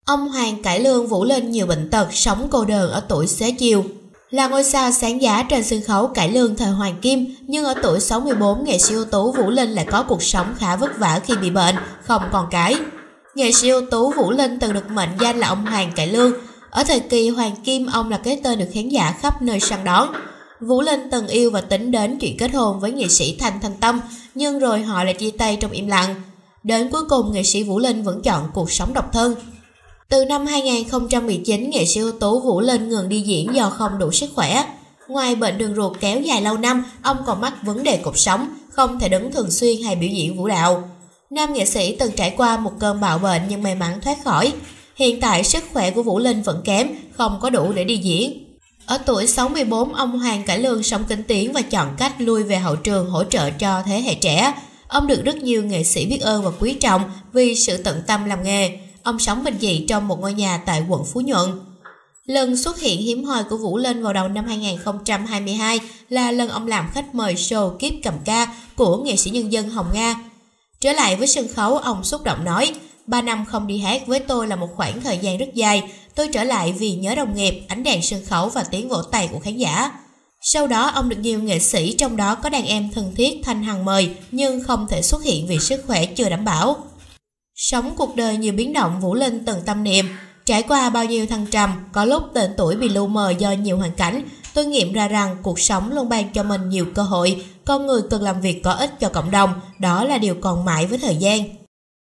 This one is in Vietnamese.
Ông Hoàng cải lương Vũ Linh nhiều bệnh tật, sống cô đơn ở tuổi xế chiều. Là ngôi sao sáng giá trên sân khấu cải lương thời Hoàng Kim, nhưng ở tuổi 64, nghệ sĩ ưu tú Vũ Linh lại có cuộc sống khá vất vả khi bị bệnh, không còn cái. Nghệ sĩ ưu tú Vũ Linh từng được mệnh danh là ông Hoàng cải lương. Ở thời kỳ Hoàng Kim, ông là cái tên được khán giả khắp nơi săn đón. Vũ Linh từng yêu và tính đến chuyện kết hôn với nghệ sĩ Thanh Thanh Tâm, nhưng rồi họ lại chia tay trong im lặng. Đến cuối cùng, nghệ sĩ Vũ Linh vẫn chọn cuộc sống độc thân. Từ năm 2019, nghệ sĩ ưu tú Vũ Linh ngừng đi diễn do không đủ sức khỏe. Ngoài bệnh đường ruột kéo dài lâu năm, ông còn mắc vấn đề cột sống, không thể đứng thường xuyên hay biểu diễn vũ đạo. Nam nghệ sĩ từng trải qua một cơn bạo bệnh nhưng may mắn thoát khỏi. Hiện tại sức khỏe của Vũ Linh vẫn kém, không có đủ để đi diễn. Ở tuổi 64, ông Hoàng cải lương sống kín tiếng và chọn cách lui về hậu trường hỗ trợ cho thế hệ trẻ. Ông được rất nhiều nghệ sĩ biết ơn và quý trọng vì sự tận tâm làm nghề. Ông sống bình dị trong một ngôi nhà tại quận Phú Nhuận. Lần xuất hiện hiếm hoi của Vũ Linh vào đầu năm 2022 là lần ông làm khách mời show Kiếp Cầm Ca của nghệ sĩ nhân dân Hồng Nga. Trở lại với sân khấu, ông xúc động nói: 3 năm không đi hát với tôi là một khoảng thời gian rất dài. Tôi trở lại vì nhớ đồng nghiệp, ánh đèn sân khấu và tiếng vỗ tay của khán giả. Sau đó, ông được nhiều nghệ sĩ, trong đó có đàn em thân thiết Thanh Hằng mời, nhưng không thể xuất hiện vì sức khỏe chưa đảm bảo. Sống cuộc đời nhiều biến động, Vũ Linh từng tâm niệm: trải qua bao nhiêu thăng trầm, có lúc tên tuổi bị lu mờ do nhiều hoàn cảnh. Tôi nghiệm ra rằng cuộc sống luôn ban cho mình nhiều cơ hội, con người cần làm việc có ích cho cộng đồng, đó là điều còn mãi với thời gian.